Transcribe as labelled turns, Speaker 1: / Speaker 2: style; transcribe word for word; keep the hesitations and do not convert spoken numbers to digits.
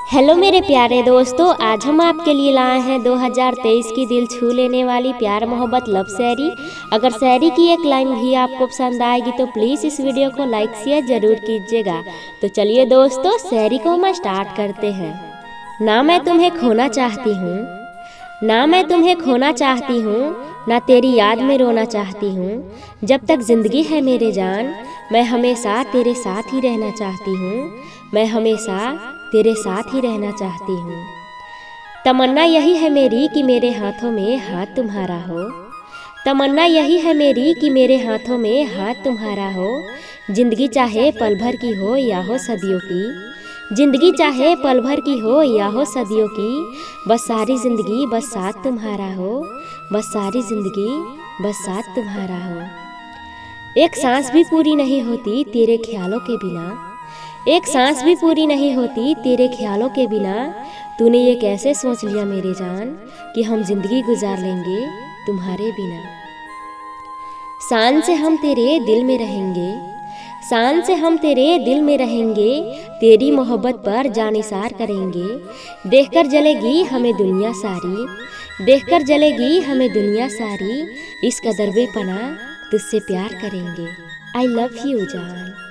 Speaker 1: Hello मेरे प्यारे दोस्तों, आज हम आपके लिए लाए हैं दो हज़ार तेईस की दिल छू लेने वाली प्यार मोहब्बत लव शायरी। अगर शायरी की एक लाइन भी आपको पसंद आएगी तो प्लीज़ इस वीडियो को लाइक शेयर जरूर कीजिएगा। तो चलिए दोस्तों, शायरी को हम स्टार्ट करते हैं। ना मैं तुम्हें खोना चाहती हूँ, ना मैं तुम्हें खोना चाहती हूँ, ना तेरी याद में रोना चाहती हूँ। जब तक जिंदगी है मेरे जान, मैं हमेशा तेरे साथ ही रहना चाहती हूँ, मैं हमेशा तेरे साथ ही रहना चाहती हूँ। तमन्ना यही है मेरी कि मेरे हाथों में हाथ तुम्हारा हो, तमन्ना यही है मेरी कि मेरे हाथों में हाथ तुम्हारा हो। जिंदगी चाहे पल भर की हो या हो सदियों की, जिंदगी चाहे पल भर की हो या हो सदियों की, बस सारी जिंदगी बस साथ तुम्हारा हो, बस सारी जिंदगी बस साथ तुम्हारा हो। एक सांस भी पूरी नहीं होती तेरे ख्यालों के बिना, एक सांस भी पूरी नहीं होती तेरे ख्यालों के बिना। तूने ये कैसे सोच लिया मेरे जान कि हम जिंदगी गुजार लेंगे तुम्हारे बिना। शान से हम तेरे दिल में रहेंगे, शान से हम तेरे दिल में रहेंगे, तेरी मोहब्बत पर जानिसार करेंगे। देखकर जलेगी हमें दुनिया सारी, देखकर जलेगी हमें दुनिया सारी, इस कदर बेपनाह तुझसे प्यार करेंगे। आई लव यू जान।